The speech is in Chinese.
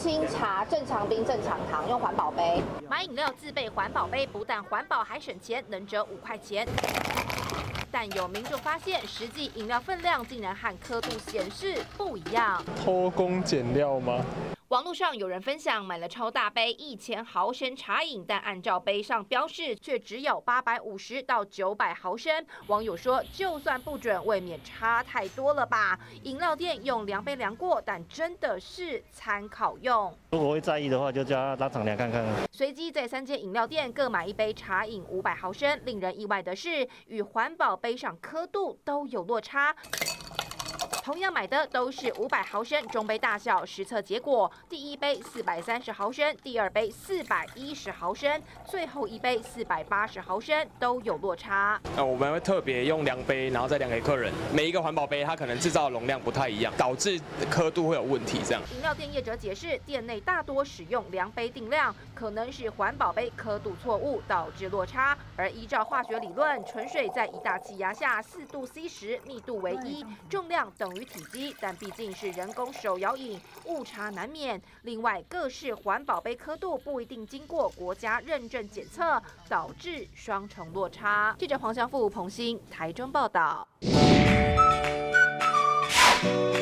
清茶正常冰正常糖，用环保杯。 买饮料自备环保杯，不但环保还省钱，能折5块钱。但有民众发现，实际饮料分量竟然和刻度显示不一样。 偷工减料吗？ 网络上有人分享买了超大杯1000毫升茶饮，但按照杯上标示却只有850到900毫升。网友说，就算不准，未免差太多了吧？饮料店用量杯量过，但真的是参考用。 如果会在意的话，就叫他当场量看看。 随即在3间饮料店各买一杯茶饮500毫升。令人意外的是，与环保杯上刻度都有落差。同样买的都是500毫升中杯大小，实测结果，第一杯430毫升，第二杯410毫升，最后一杯480毫升都有落差。 我们会特别用量杯，然后再量给客人。每一个环保杯它可能制造的容量不太一样，导致刻度会有问题。这样， 饮料店业者解释，店内大多使用量杯定量，可能是环保杯刻度错误导致落差。而依照化学理论，纯水在1大气压下4度 C 时，密度为1，重量等于体积，但毕竟是人工手摇饮，误差难免。另外，各式环保杯刻度不一定经过国家认证检测，导致双重落差。记者黄祥富、彭欣台中报道。